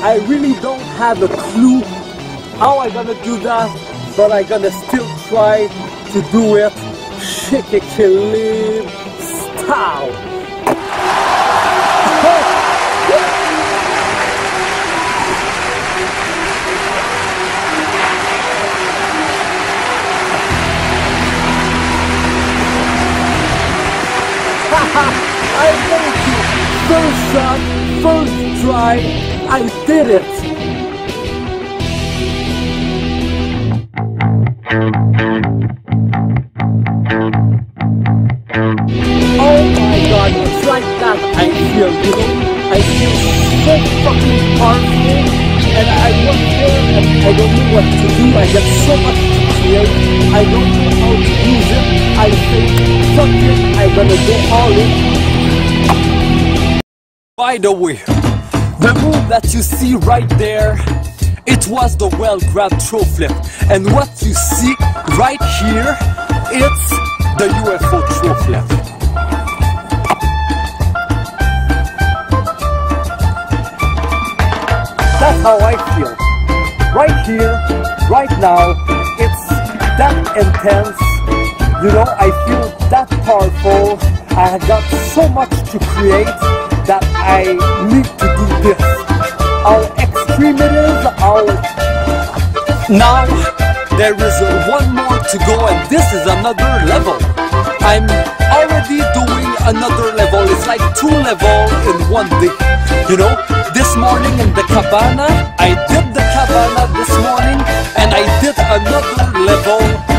I really don't have a clue how I'm gonna do that, but I'm gonna still try to do it Chic style. I thank you. First shot, first try, I did it. Oh my god, it's like that I feel, you know? I feel so fucking powerful, and I work there and I don't know what to do. I get so much to create, I don't know how to use it. I think, fuck it, I'm gonna go all in. By the way, the move that you see right there, it was the well-grabbed throw flip. And what you see right here, it's the UFO throw flip. That's how I feel. Right here, right now, it's that intense. You know, I feel that powerful. I have got so much to create that I need to do this. How extreme it is, Now, there is one more to go, and this is another level. I'm already doing another level. It's like 2 levels in one day. You know, this morning in the cabana, I did the cabana this morning, and I did another level